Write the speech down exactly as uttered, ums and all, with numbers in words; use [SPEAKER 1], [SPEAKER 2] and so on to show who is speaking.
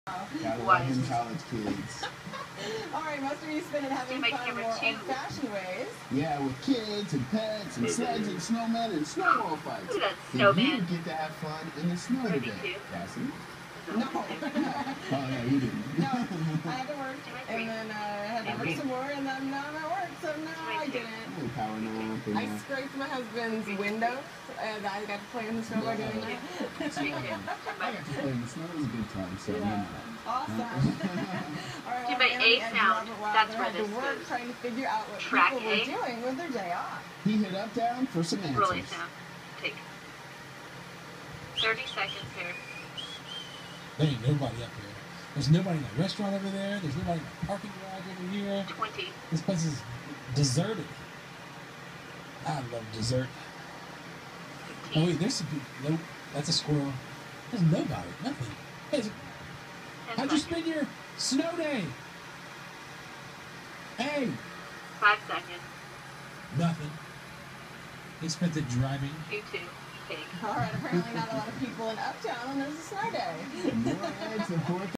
[SPEAKER 1] Gotta love them college kids.
[SPEAKER 2] All right, most of you spend it having fun more old-fashioned ways.
[SPEAKER 1] Yeah, with kids and pets and sleds and snowmen and snowball fights.
[SPEAKER 3] Look at that
[SPEAKER 1] And
[SPEAKER 3] snowman.
[SPEAKER 1] you get to have fun in the snow today, Cassie.
[SPEAKER 2] No.
[SPEAKER 1] Oh, yeah, you didn't.
[SPEAKER 2] No, I had to work, and then uh, I had to work some more, and then now I'm at work, so no, I didn't.
[SPEAKER 1] Oh, power nap and,
[SPEAKER 2] I
[SPEAKER 1] uh,
[SPEAKER 2] scraped my husband's window, and I got to play in the snow by doing that.
[SPEAKER 1] I got to play in the snow. It was a good time, so
[SPEAKER 2] Yeah.
[SPEAKER 1] you know.
[SPEAKER 2] Awesome. All right,
[SPEAKER 3] Do
[SPEAKER 2] well,
[SPEAKER 3] my
[SPEAKER 2] Andy
[SPEAKER 3] A
[SPEAKER 2] and
[SPEAKER 3] sound.
[SPEAKER 2] Robert
[SPEAKER 3] That's
[SPEAKER 2] Wilder
[SPEAKER 3] where
[SPEAKER 2] had to
[SPEAKER 3] this
[SPEAKER 2] work
[SPEAKER 3] goes.
[SPEAKER 2] trying to figure out what
[SPEAKER 3] Track
[SPEAKER 2] people
[SPEAKER 3] A.
[SPEAKER 2] were doing with their day off.
[SPEAKER 1] He hit up down for some answers.
[SPEAKER 3] Rolling sound. Take thirty seconds here.
[SPEAKER 4] There ain't nobody up here. There's nobody in the restaurant over there. There's nobody in the parking garage over here.
[SPEAKER 3] Twenty.
[SPEAKER 4] This place is deserted. I love dessert.
[SPEAKER 3] Fifteen.
[SPEAKER 4] Oh wait, there's some people. Nope, that's a squirrel. There's nobody. Nothing. Hey, is it-
[SPEAKER 3] Ten
[SPEAKER 4] how'd you
[SPEAKER 3] seconds.
[SPEAKER 4] spend your snow day? Hey,
[SPEAKER 3] Five seconds.
[SPEAKER 4] nothing. He spent it driving.
[SPEAKER 3] You two. Take.
[SPEAKER 2] All right, apparently not a lot of people in Uptown, and there's a snow day.
[SPEAKER 1] Right, it's the fourth